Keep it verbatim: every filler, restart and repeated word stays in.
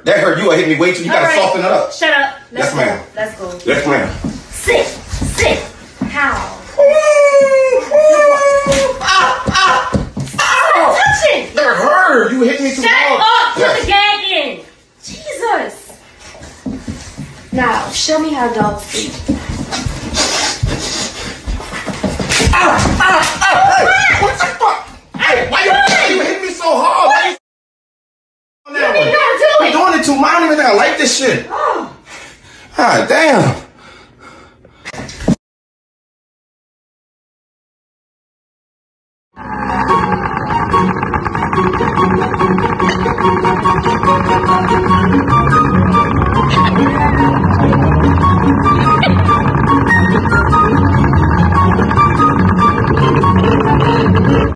hurt. That hurt. You gonna hit me way too. You All gotta right. soften it up. Shut up. Let's Yes, go. ma'am. Let's go. Yes, ma'am. Sit. Sit. How? Ah, ah, Stop touching. that hurt. You hit me too Shut hard. up. Put Yes. the gag in. Jesus. Now, show me how dogs eat. Ah, ah, ah, hey, what the fuck? Hey, why you, why you hit me so hard? Why you You don't even know how to do I'm it. doing it too much. I don't even think I like this shit. Oh. Ah, damn. Thank you.